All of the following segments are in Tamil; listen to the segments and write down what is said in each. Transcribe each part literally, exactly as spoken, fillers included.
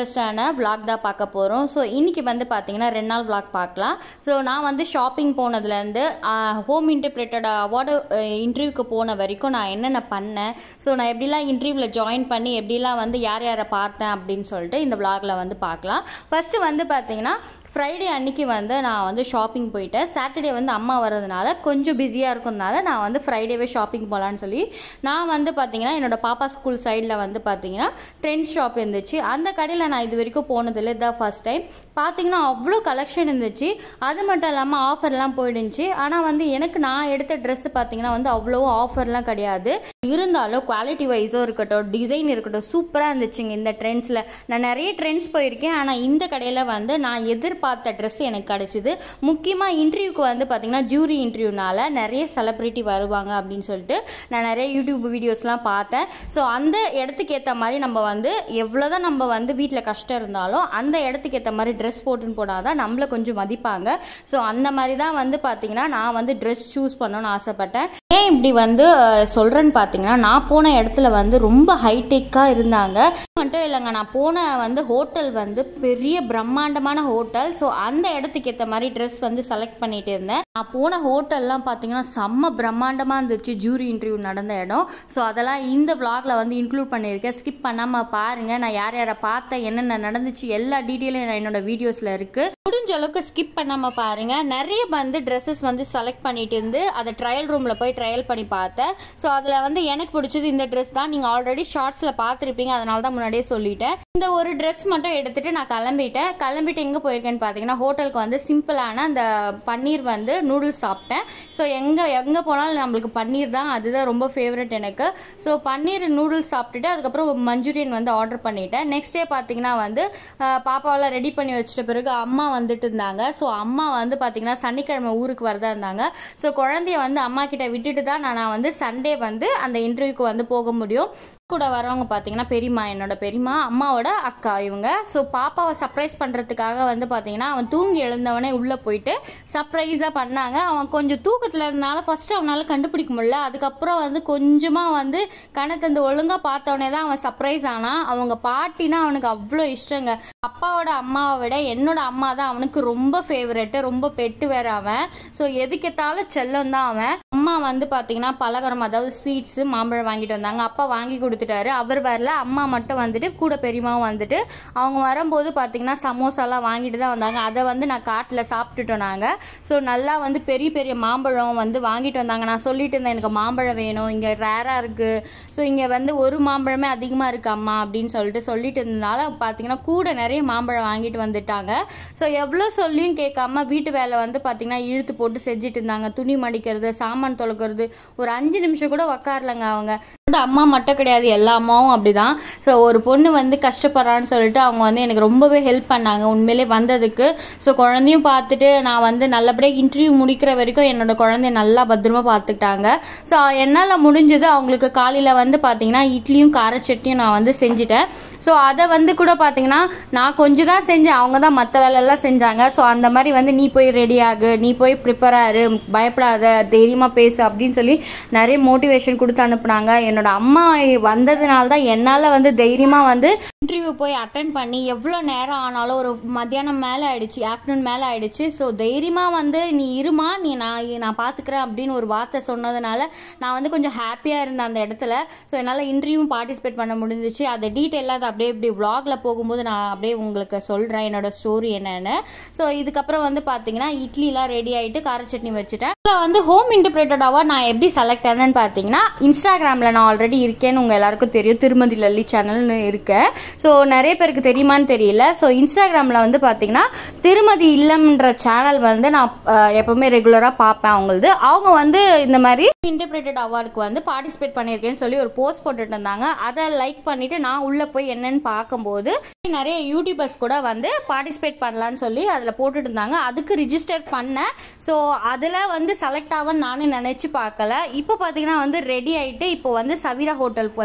இன்ட்ரெஸ்டான விளாக் தான் பார்க்க போகிறோம். ஸோ இன்றைக்கி வந்து பார்த்திங்கன்னா ரெண்டு நாள் விளாக் பார்க்கலாம். ஸோ நான் வந்து ஷாப்பிங் போனதுலேருந்து ஹோம் இன்டர்பிரேட்டட் அவார்டு இன்டர்வியூக்கு போன வரைக்கும் நான் என்னென்ன பண்ணேன், ஸோ நான் எப்படிலாம் இன்டர்வியூவில் ஜாயின் பண்ணி எப்படிலாம் வந்து யார் யாரை பார்த்தேன் அப்படின்னு சொல்லிட்டு இந்த விளாகில் வந்து பார்க்கலாம். ஃபஸ்ட்டு வந்து பார்த்திங்கன்னா ஃப்ரைடே அன்றைக்கி வந்து நான் வந்து ஷாப்பிங் போயிட்டேன். சாட்டர்டே வந்து அம்மா வர்றதுனால கொஞ்சம் பிஸியாக இருக்கிறதுனால நான் வந்து ஃப்ரைடேவே ஷாப்பிங் போகலான்னு சொல்லி நான் வந்து பார்த்திங்கன்னா என்னோடய பாப்பா ஸ்கூல் சைடில் வந்து பார்த்திங்கன்னா ட்ரெண்ட்ஸ் ஷாப் இருந்துச்சு. அந்த கடையில் நான் இது வரைக்கும் போனதில்லை, இதான் ஃபஸ்ட் டைம். பார்த்திங்கன்னா அவ்வளோ கலெக்ஷன் இருந்துச்சு. அது மட்டும் இல்லாமல் ஆஃபர்லாம் போயிடுச்சு. ஆனால் வந்து எனக்கு நான் எடுத்த ட்ரெஸ்ஸு பார்த்திங்கன்னா வந்து அவ்வளோ ஆஃபர்லாம் கிடையாது. இருந்தாலும் குவாலிட்டி வைஸும் இருக்கட்டும், டிசைன் இருக்கட்டும், சூப்பராக இருந்துச்சுங்க இந்த ட்ரெண்ட்ஸில். நான் நிறைய ட்ரெண்ட்ஸ் போயிருக்கேன், ஆனால் இந்த கடையில் வந்து நான் எதிர்ப்பு பார்த்த ட்ரெஸ் எனக்கு கிடச்சிது. முக்கியமாக இன்டர்வியூக்கு வந்து பார்த்திங்கன்னா ஜூரி இன்டர்வியூனால நிறைய செலிப்ரிட்டி வருவாங்க அப்படின்னு சொல்லிட்டு நான் நிறைய யூடியூப் வீடியோஸ்லாம் பார்த்தேன். ஸோ அந்த இடத்துக்கு ஏற்ற மாதிரி நம்ம வந்து எவ்வளோதான் நம்ம வந்து வீட்டில் கஷ்டம் இருந்தாலும் அந்த இடத்துக்கு ஏற்ற மாதிரி ட்ரெஸ் போட்டுன்னு போனால் தான் நம்மளை கொஞ்சம் மதிப்பாங்க. ஸோ அந்த மாதிரி தான் வந்து பார்த்திங்கன்னா நான் வந்து ட்ரெஸ் சூஸ் பண்ணணும்னு ஆசைப்பட்டேன். ஏன் இப்படி வந்து சொல்கிறேன்னு பார்த்தீங்கன்னா, நான் போன இடத்துல வந்து ரொம்ப ஹைடெக்காக இருந்தாங்க. மட்டும் இல்லைங்க, நான் போன வந்து ஹோட்டல் வந்து பெரிய பிரம்மாண்டமான ஹோட்டல். ஸோ அந்த இடத்துக்கு ஏற்ற மாதிரி ட்ரெஸ் வந்து செலக்ட் பண்ணிட்டு இருந்தேன். நான் போன ஹோட்டல்லாம் பார்த்தீங்கன்னா செம்ம பிரம்மாண்டமாக இருந்துச்சு. ஜூரி இன்டர்வியூ நடந்த இடம். ஸோ அதெல்லாம் இந்த விளாகில் வந்து இன்க்ளூட் பண்ணியிருக்கேன். ஸ்கிப் பண்ணாமல் பாருங்கள். நான் யார் யாரை பார்த்தேன், என்னென்ன நடந்துச்சு, எல்லா டீட்டெயிலும் என்னோட வீடியோஸில் இருக்குது. முடிஞ்ச அளவுக்கு ஸ்கிப் பண்ணாமல் பாருங்கள். நிறைய வந்து ட்ரெஸ்ஸஸ் வந்து செலக்ட் பண்ணிட்டு இருந்து அதை ட்ரையல் ரூமில் போய் ட்ரையல் பண்ணி பார்த்தேன். ஸோ அதில் வந்து எனக்கு பிடிச்சது இந்த ட்ரெஸ் தான். நீங்கள் ஆல்ரெடி ஷார்ட்ஸில் பார்த்துருப்பீங்க, அதனால தான் முன்னாடியே சொல்லிட்டேன். இந்த ஒரு ட்ரெஸ் மட்டும் எடுத்துகிட்டு நான் கிளம்பிட்டேன். கிளம்பிட்டு எங்கே போயிருக்கேன்னு பார்த்தீங்கன்னா, ஹோட்டலுக்கு வந்து சிம்பிளான அந்த பன்னீர் வந்து நூடுல்ஸ் சாப்பிட்டேன். ஸோ எங்கே எங்கே போனாலும் நம்மளுக்கு பன்னீர் தான், அதுதான் ரொம்ப ஃபேவரட் எனக்கு. ஸோ பன்னீர் நூடுல்ஸ் சாப்பிட்டுட்டு அதுக்கப்புறம் மஞ்சூரியன் வந்து ஆர்டர் பண்ணிட்டேன். நெக்ஸ்ட் டே பார்த்தீங்கன்னா வந்து பாப்பாவெல்லாம் ரெடி பண்ணி வச்சிட்ட பிறகு அம்மா வந்துட்டு இருந்தாங்க. ஸோ அம்மா வந்து பார்த்தீங்கன்னா சனிக்கிழமை ஊருக்கு வரதா இருந்தாங்க. ஸோ குழந்தைய வந்து அம்மா கிட்ட விட்டுட்டு தான் நான் வந்து சண்டே வந்து அந்த இன்டர்வியூக்கு வந்து போக முடியும். கூட வரவங்க பார்த்தீங்கன்னா பெரியம்மா, என்னோட பெரியம்மா, அம்மாவோட அக்கா இவங்க. ஸோ பாப்பாவை சர்ப்ரைஸ் பண்ணுறதுக்காக வந்து பார்த்தீங்கன்னா அவன் தூங்கி எழுந்தவனே உள்ளே போயிட்டு சர்ப்ரைஸாக பண்ணாங்க. அவன் கொஞ்சம் தூக்கத்தில் இருந்தனால ஃபஸ்ட்டு அவனால் கண்டுபிடிக்க முடியல. அதுக்கப்புறம் வந்து கொஞ்சமாக வந்து கணத்தந்து ஒழுங்காக பார்த்தவனே தான் அவன் சர்ப்ரைஸ் ஆனான். அவங்க பாட்டினா அவனுக்கு அவ்வளோ இஷ்டங்க. அப்பாவோட அம்மாவை விட என்னோட அம்மா தான் அவனுக்கு ரொம்ப ஃபேவரெட்டு, ரொம்ப பெட்டு வேற அவன். ஸோ எதுக்கேத்தாலும் செல்லம் தான் அவன். அம்மா வந்து பார்த்தீங்கன்னா பலகாரம், அதாவது ஸ்வீட்ஸு, மாம்பழம் வாங்கிட்டு வந்தாங்க. அப்பா வாங்கி கொடுத்துட்டாரு. அவர் வரல, அம்மா மட்டும் வந்துட்டு கூட பெரியமாவும் வந்துட்டு அவங்க வரும்போது பார்த்தீங்கன்னா சமோசாலாம் வாங்கிட்டு தான் வந்தாங்க. அதை வந்து நான் காட்டில் சாப்பிட்டுட்டோம் நாங்கள். ஸோ நல்லா வந்து பெரிய பெரிய மாம்பழம் வந்து வாங்கிட்டு வந்தாங்க. நான் சொல்லிட்டு இருந்தேன் எனக்கு மாம்பழம் வேணும், இங்கே ரேராக இருக்குது, ஸோ இங்கே வந்து ஒரு மாம்பழமே அதிகமாக இருக்குது அம்மா அப்படின்னு சொல்லிட்டு சொல்லிட்டு இருந்ததுனால பார்த்தீங்கன்னா கூட நிறைய மாம்பழம் வாங்கிட்டு வந்துட்டாங்க. ஸோ எவ்வளோ சொல்லியும் கேட்காம வீட்டு வேலை வந்து பார்த்தீங்கன்னா இழுத்து போட்டு செஞ்சுட்டு இருந்தாங்க. துணி மடிக்கிறது, சாமான் தொலைக்கிறது, ஒரு அஞ்சு நிமிஷம் கூட உக்காரலங்க அவங்க. அம்மா மட்டும் கிடையாது, எல்லா அம்மாவும் அப்படிதான். ஸோ ஒரு பொண்ணு வந்து கஷ்டப்படுறான்னு சொல்லிட்டு அவங்க வந்து எனக்கு ரொம்பவே ஹெல்ப் பண்ணாங்க உண்மையிலே வந்ததுக்கு. ஸோ குழந்தையும் பார்த்துட்டு நான் வந்து நல்லபடியாக இன்டர்வியூ முடிக்கிற வரைக்கும் என்னோட குழந்தைய நல்லா பத்திரமா பார்த்துக்கிட்டாங்க. ஸோ என்னால் முடிஞ்சது அவங்களுக்கு காலையில் வந்து பார்த்தீங்கன்னா இட்லியும் கார சட்னியும் நான் வந்து செஞ்சுட்டேன். ஸோ அதை வந்து கூட பார்த்தீங்கன்னா நான் கொஞ்சம் தான் செஞ்சேன், அவங்க தான் மற்ற வேலையெல்லாம் செஞ்சாங்க. ஸோ அந்த மாதிரி வந்து நீ போய் ரெடி ஆகு, நீ போய் ப்ரிப்பேர் ஆகு, பயப்படாத, தைரியமாக பேசு அப்படின்னு சொல்லி நிறைய மோட்டிவேஷன் கொடுத்து அனுப்புனாங்க. என்னோட அம்மா வந்ததுனால தான் என்னால் வந்து தைரியமாக வந்து இன்டர்வியூ போய் அட்டன் பண்ணி எவ்வளோ நேரம் ஆனாலும் ஒரு மத்தியானம் மேலே ஆயிடுச்சு, ஆஃப்டர்நூன் மேலே ஆயிடுச்சு. ஸோ தைரியமாக வந்து நீ இருமா, நீ நான் நான் பார்த்துக்கிறேன் அப்படின்னு ஒரு வார்த்தை சொன்னதுனால நான் வந்து கொஞ்சம் ஹாப்பியாக இருந்தேன் அந்த இடத்துல. ஸோ என்னால் இன்டர்வியூ பார்ட்டிசிபேட் பண்ண முடிஞ்சிச்சு. அதை டீட்டெயிலாக அதை அப்படியே இப்படி விளாகில் போகும்போது நான் அப்படியே உங்களுக்கு சொல்கிறேன் என்னோட ஸ்டோரி என்னென்னு. ஸோ இதுக்கப்புறம் வந்து பார்த்தீங்கன்னா இட்லிலாம் ரெடி ஆகிட்டு கார சட்னி வச்சுட்டேன். இதில் வந்து ஹோம் இன்டர்பிரேட்டட் அவார்ட் நான் எப்படி செலக்ட் ஆனேன்னு பார்த்தீங்கன்னா, இன்ஸ்டாகிராமில் நான் ஆல்ரெடி இருக்கேன்னு உங்கள் எல்லாருக்கும் தெரியும், திருமதி லல்லி சேனல்னு இருக்கேன். ஸோ நிறைய பேருக்கு தெரியுமான்னு தெரியல. ஸோ இன்ஸ்டாகிராமில் வந்து பார்த்தீங்கன்னா திருமதி இல்லம்ன்ற சேனல் வந்து நான் எப்போவுமே ரெகுலராக பார்ப்பேன். அவங்களது அவங்க வந்து இந்த மாதிரி இன்டர்பிரேட்டட் அவார்டுக்கு வந்து பார்ட்டிசிபேட் பண்ணியிருக்கேன்னு சொல்லி ஒரு போஸ்ட் போட்டுட்டு இருந்தாங்க. அதை லைக் பண்ணிவிட்டு நான் உள்ளே போய் என்னென்னு பார்க்கும்போது நிறைய யூடியூபர்ஸ் கூட வந்து பார்ட்டிசிபேட் பண்ணலான்னு சொல்லி அதில் போட்டுட்டு இருந்தாங்க. அதுக்கு ரிஜிஸ்டர் பண்ணேன். ஸோ அதில் வந்து செலக்ட் ஆகும்னு நானும் நினச்சி பார்க்கல. இப்போ பார்த்தீங்கன்னா வந்து ரெடி ஆகிட்டு இப்போ வந்து சவீரா ஹோட்டலுக்கு வந்திருக்கேன்.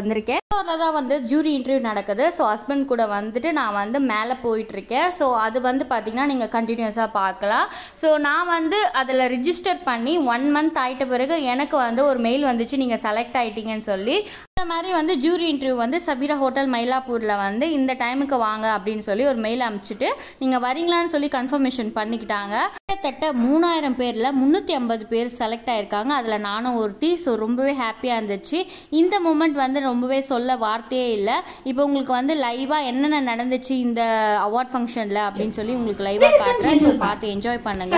தான் வந்து ஜூரி இன்டர்வியூ நடக்குது. ஸோ ஹஸ்பண்ட் கூட வந்துட்டு நான் வந்து மேலே போயிட்டுருக்கேன். ஸோ அது வந்து பார்த்திங்கன்னா நீங்கள் கண்டினியூஸாக பார்க்கலாம். ஸோ நான் வந்து அதில் ரிஜிஸ்டர் பண்ணி ஒன் மந்த் ஆகிட்ட பிறகு எனக்கு வந்து ஒரு மெயில் வந்துச்சு, நீங்கள் செலக்ட் ஆகிட்டீங்கன்னு சொல்லி. இந்த மாதிரி வந்து ஜூரி இன்டர்வியூ வந்து சபீரா ஹோட்டல் மயிலாப்பூரில் வந்து இந்த டைமுக்கு வாங்க அப்படின்னு சொல்லி ஒரு மெயில் அனுப்பிச்சிட்டு நீங்கள் வரீங்களான்னு சொல்லி கன்ஃபர்மேஷன் பண்ணிக்கிட்டாங்க. கிட்டத்தட்ட மூணாயிரம் பேரில் முந்நூற்றி ஐம்பது பேர் செலக்ட் ஆகிருக்காங்க. அதில் நானும் ஒருத்தி. ஸோ ரொம்பவே ஹாப்பியாக இருந்துச்சு. இந்த மூமெண்ட் வந்து ரொம்பவே சொல்ல வார்த்தையே இல்லை. இப்போ உங்களுக்கு வந்து லைவாக என்னென்ன நடந்துச்சு இந்த அவார்ட் ஃபங்க்ஷனில் அப்படின்னு சொல்லி உங்களுக்கு லைவாக காட்டுறேன். ஸோ பார்த்து என்ஜாய் பண்ணுங்க.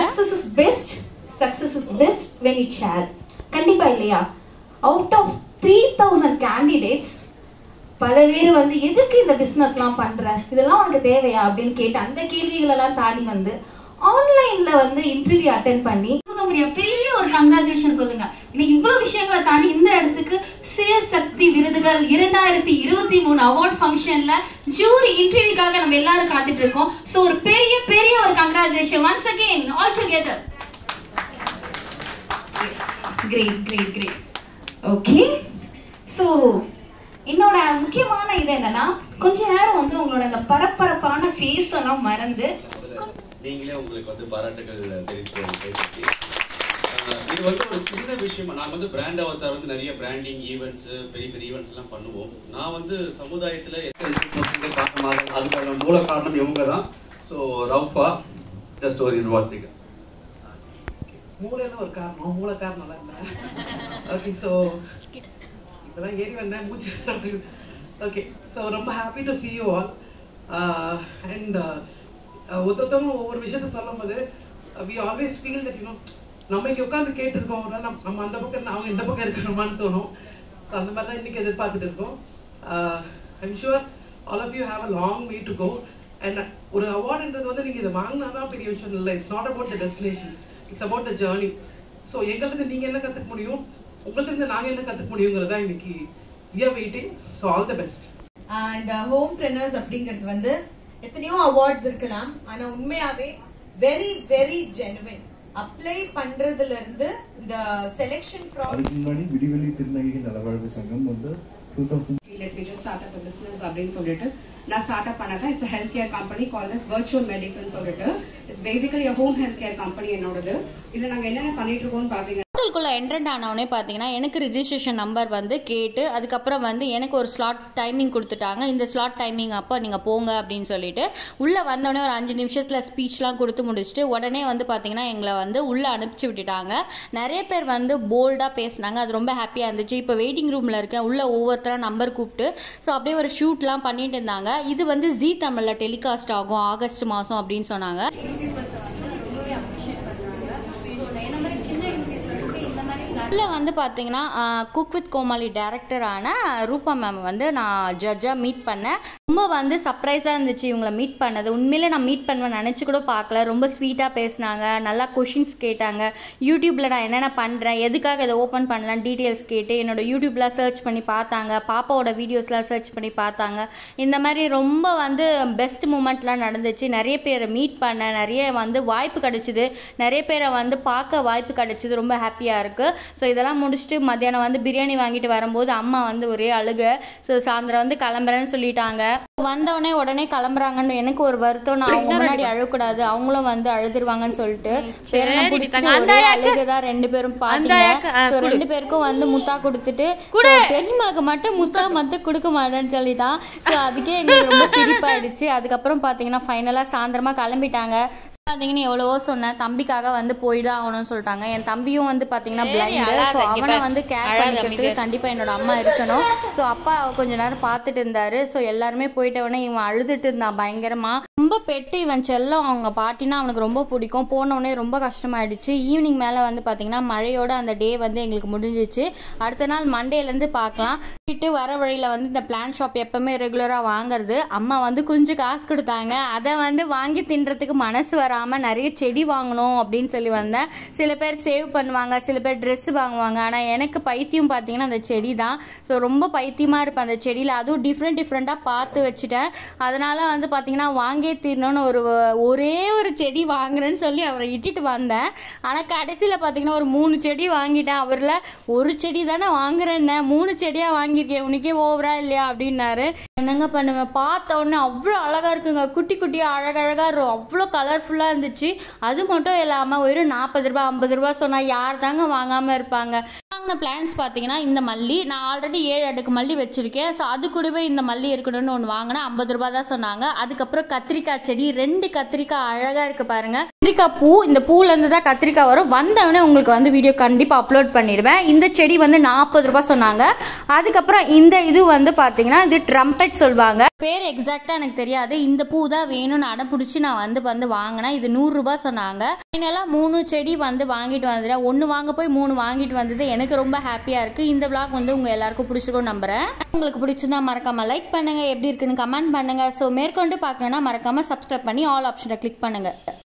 கண்டிப்பா இல்லையா? Out of three thousand candidates பல பேர் வந்து எதுக்கு இந்த பிசினஸ் எல்லாம் பண்ற, இதெல்லாம் உனக்கு தேவையா அப்படின்னு கேட்டு அந்த கேள்விகள் எல்லாம் தாண்டி வந்து ஆன்லைன்ல வந்து இன்டர்வியூ அட்டென்ட் பண்ணி பெரிய ஒரு கங்க்ராச்சுலேஷன் சொல்லுங்க. இவ்வளவு விஷயங்களை தாண்டி இந்த இடத்துக்கு சுயசக்தி விருதுகள் இரண்டாயிரத்தி இருபத்தி மூணு அவார்ட் ஃபங்க்ஷன்ல ஜூரி இன்டர்வியூக்காக நம்ம எல்லாரும் காத்துட்டு இருக்கோம். சோ ஒரு பெரிய பெரிய ஒரு congratulation once again all together. Great great great. Okay. So என்னோட முக்கியமான இது என்னன்னா கொஞ்ச நேரம் வந்து உங்களோட அந்த பரபரப்பான ஃபேஸ் எல்லாம் மறந்து நீங்களே உங்களுக்கு வந்து பாராட்டுகள் தெரிவித்து இது வந்து ஒரு சின்ன விஷயமா நாங்கள் வந்து பிராண்ட் அவதார் வந்து நிறைய பிராண்டிங் ஈவெண்ட்ஸ் பெரிய பெரிய ஈவெண்ட்ஸ் எல்லாம் பண்ணுவோம். நான் வந்து சமுதாயத்தில் காரணமாக அதுக்கான மூல காரணம் இவங்க தான். ஸோ ரவுஃபா ஜஸ்ட் ஒரு வார்த்தைக்கு மூளைன்னு ஒரு காரணம், மூல காரணம் தான் இல்லை. ஓகே, ஸோ இப்போதான் ஏறி வந்தேன் மூச்சு. ஓகே, ஸோ ரொம்ப happy to see you all. And ஒருத்தவங்க ஒவ்வொரு விஷயத்த சொல்லும் போது we always feel that you know நம்ம இங்கே உட்காந்து கேட்டுருக்கோம், நம்ம அந்த பக்கம் அவங்க இந்த பக்கம் இருக்கணுமான்னு தோணும். ஸோ அந்த மாதிரி தான் இன்னைக்கு எதிர்பார்த்துட்டு இருக்கோம். I'm sure all of you have a long way to go. And ஒரு அவார்டுன்றது வந்து நீங்கள் இதை வாங்கினா தான் பெரிய விஷயம் இல்லை. It's not about the destination, it's about the journey. So எங்கள்கிட்ட நீங்கள் என்ன கற்றுக்க முடியும், உங்கள்கிட்ட இருந்து நாங்கள் என்ன கற்றுக்க முடியுங்கிறது தான் இன்னைக்கு we are waiting. So all the best. இந்த ஹோம்பிரனர்ஸ் அப்படிங்கிறது வந்து எத்தனையோ அவார்ட்ஸ் இருக்கலாம், ஆனா உண்மையாவே வெரி வெரி ஜெனுவின். அப்ளை பண்றதுல இருந்து இந்த செலக்ஷன் ப்ராசஸ் முன்னாடி விடிவெளி திருநங்கை நலவாழ்வு சங்கம் வந்து two thousand let me just start up a business அப்படின்னு சொல்லிட்டு நான் ஸ்டார்ட் அப் பண்ணதா. It's a health care company called as virtual medical சொல்லிட்டு it's basically a home health care company என்னோடது. இதுல நாங்க என்னென்ன பண்ணிட்டு இருக்கோம்னு பாத்தீங்கன்னா ஹோட்டலுக்குள்ளே என்ட்ரன்ட் ஆனவனே பார்த்தீங்கன்னா எனக்கு ரிஜிஸ்ட்ரேஷன் நம்பர் வந்து கேட்டு அதுக்கப்புறம் வந்து எனக்கு ஒரு ஸ்லாட் டைமிங் கொடுத்துட்டாங்க. இந்த ஸ்லாட் டைமிங் அப்போ நீங்கள் போங்க அப்படின்னு சொல்லிட்டு உள்ளே வந்தோடனே ஒரு அஞ்சு நிமிஷத்தில் ஸ்பீச்லாம் கொடுத்து முடிச்சுட்டு உடனே வந்து பார்த்தீங்கன்னா எங்களை வந்து உள்ளே அனுப்பிச்சி விட்டுட்டாங்க. நிறைய பேர் வந்து போல்டாக பேசினாங்க, அது ரொம்ப ஹாப்பியாக இருந்துச்சு. இப்போ வெயிட்டிங் ரூமில் இருக்கேன், உள்ளே ஒவ்வொருத்தராக நம்பர் கூப்பிட்டு ஸோ அப்படியே ஒரு ஷூட்லாம் பண்ணிட்டு இருந்தாங்க. இது வந்து ஜீ தமிழில் டெலிகாஸ்ட் ஆகும் ஆகஸ்ட் மாதம் அப்படின்னு சொன்னாங்க. உள்ள வந்து பார்த்தீங்கன்னா குக் வித் கோமாளி டைரக்டரான ரூபா மேம் வந்து நான் ஜட்ஜாக மீட் பண்ணேன். ரொம்ப வந்து சர்ப்ரைஸாக இருந்துச்சு இவங்களை மீட் பண்ணது. உண்மையிலே நான் மீட் பண்ணுவேன் நினச்சி கூட பார்க்கல. ரொம்ப ஸ்வீட்டாக பேசினாங்க, நல்லா கொஷின்ஸ் கேட்டாங்க. யூடியூப்பில் நான் என்னென்ன பண்ணுறேன், எதுக்காக இதை ஓப்பன் பண்ணலாம் டீட்டெயில்ஸ் கேட்டு என்னோடய யூடியூப்லாம் சர்ச் பண்ணி பார்த்தாங்க, பாப்பாவோட வீடியோஸ்லாம் சர்ச் பண்ணி பார்த்தாங்க. இந்த மாதிரி ரொம்ப வந்து பெஸ்ட் மூமெண்ட்லாம் நடந்துச்சு. நிறைய பேரை மீட் பண்ண, நிறைய வந்து வாய்ப்பு கிடைச்சிது, நிறைய பேரை வந்து பார்க்க வாய்ப்பு கிடைச்சிது. ரொம்ப ஹாப்பியாக இருக்குது. ஸோ இதெல்லாம் முடிச்சுட்டு மத்தியானம் வந்து பிரியாணி வாங்கிட்டு வரும்போது அம்மா வந்து ஒரே அழுக. ஸோ சாயந்தரம் வந்து கிளம்புறேன்னு சொல்லிட்டாங்க. வந்தவொடனே உடனே கிளம்புறாங்கன்னு எனக்கு ஒரு வருத்தம். நான் அவங்க முன்னாடி அழக்கூடாது, அவங்களும் வந்து அழுதுருவாங்கன்னு சொல்லிட்டு அழுகுதான் ரெண்டு பேரும் பாத்தீங்க. ஸோ ரெண்டு பேருக்கும் வந்து முத்தா கொடுத்துட்டு பெரியமாக்கு மட்டும் முத்தா மத்த கொடுக்க மாட்டேன்னு சொல்லிட்டான். ஸோ அதுக்கே எங்களுக்கு ரொம்ப சிரிப்பாயிடுச்சு. அதுக்கப்புறம் பார்த்தீங்கன்னா ஃபைனலாக சாயந்தரமா கிளம்பிட்டாங்க. பார்த்தீங்கன்னா எவ்வளவோ சொன்னேன், தம்பிக்காக வந்து போய்தான் ஆகணும்னு சொல்லிட்டாங்க. என் தம்பியும் வந்து பார்த்தீங்கன்னா பிளைண்டு. ஸோ அவனை வந்து கேர் பண்ணிக்கிறதுக்கு கண்டிப்பாக என்னோட அம்மா இருக்கணும். ஸோ அப்பா கொஞ்ச நேரம் பார்த்துட்டு இருந்தாரு. ஸோ எல்லாருமே போயிட்டவொடனே இவன் அழுதுட்டு இருந்தான் பயங்கரமா. ரொம்ப பெட்டு இவன் செல்லம். அவங்க பாட்டினா அவனுக்கு ரொம்ப பிடிக்கும். போனவுடனே ரொம்ப கஷ்டமாயிடுச்சு. ஈவினிங் மேலே வந்து பார்த்தீங்கன்னா மழையோட அந்த டே வந்து எங்களுக்கு முடிஞ்சிச்சு. அடுத்த நாள் மண்டேலேருந்து பார்க்கலாம். போயிட்டு வர வழியில் வந்து இந்த பிளான் ஷாப் எப்பவுமே ரெகுலராக வாங்குறது. அம்மா வந்து கொஞ்சம் காசு கொடுத்தாங்க, அதை வந்து வாங்கி தின்றதுக்கு மனசு வராமல் நிறைய செடி வாங்கணும் அப்படின்னு சொல்லி வந்தேன். சில பேர் சேவ் பண்ணுவாங்க, சில பேர் ட்ரெஸ் வாங்குவாங்க. ஆனால் எனக்கு பைத்தியம் பார்த்தீங்கன்னா அந்த செடி தான். ஸோ ரொம்ப பைத்தியமாக இருப்பேன் அந்த செடியில். அதுவும் டிஃப்ரெண்ட் டிஃப்ரெண்ட்டாக பார்த்து வச்சுட்டேன். அதனால் வந்து பார்த்தீங்கன்னா வாங்கே தீரணும்னு ஒரு ஒரே ஒரு செடி வாங்குறேன்னு சொல்லி அவரை இட்டுட்டு வந்தேன். ஆனால் கடைசியில் பார்த்தீங்கன்னா ஒரு மூணு செடி வாங்கிட்டேன். அவரில் ஒரு செடி தானே வாங்குறேன்னு மூணு செடியாக வாங்கி வாங்கியிருக்கேன், உனக்கே ஓவரா இல்லையா அப்படின்னாரு. என்னங்க பண்ணுவேன், பார்த்த உடனே அவ்வளோ அழகாக இருக்குங்க, குட்டி குட்டியாக அழகழகாக அவ்வளோ கலர்ஃபுல்லாக இருந்துச்சு. அது மட்டும் இல்லாமல் ஒரு நாற்பது ரூபா ஐம்பது ரூபா சொன்னால் யார் தாங்க வாங்காமல் இருப்பாங்க. வாங்கின பிளான்ஸ் பார்த்தீங்கன்னா இந்த மல்லி, நான் ஆல்ரெடி ஏழு அடுக்கு மல்லி வச்சுருக்கேன். ஸோ அது கூடவே இந்த மல்லி இருக்கணும்னு ஒன்று வாங்கினேன், ஐம்பது ரூபா தான் சொன்னாங்க. அதுக்கப்புறம் கத்திரிக்காய் செடி, ரெண்டு கத்திரிக்காய் அழகாக இருக்குது பாருங்கள். கத்திரிக்காய் பூ, இந்த பூலேருந்து தான் கத்திரிக்காய் வரும். வந்தவொடனே உங்களுக்கு வந்து வீடியோ கண்டிப்பாக அப்லோட் பண்ணிடுவேன். இந்த செடி வந்து நாற்பது ரூபா சொன்னாங்க. அதுக்கப்புறம் இந்த இது வந்து பார்த்தீங்கன்னா இது ட்ரம்பெட் சொல்லுவாங்க, பேர் எக்ஸாக்டாக எனக்கு தெரியாது. இந்த பூ தான் வேணும்னு அடம் பிடிச்சி நான் வந்து வந்து வாங்கினேன். இது நூறுரூபா சொன்னாங்க. ஃபைனலாக மூணு செடி வந்து வாங்கிட்டு வந்துட்டேன். ஒன்று வாங்க போய் மூணு வாங்கிட்டு வந்தது எனக்கு ரொம்ப ஹாப்பியாக இருக்குது. இந்த விளாக் வந்து உங்கள் எல்லாருக்கும் பிடிச்சிருக்கும் நம்புறேன். உங்களுக்கு பிடிச்சிருந்தா மறக்காமல் லைக் பண்ணுங்கள், எப்படி இருக்குன்னு கமெண்ட் பண்ணுங்கள். ஸோ மேற்கொண்டு பார்க்கணுன்னா மறக்காமல் சப்ஸ்கிரைப் பண்ணி ஆல் ஆப்ஷனை கிளிக் பண்ணுங்கள்.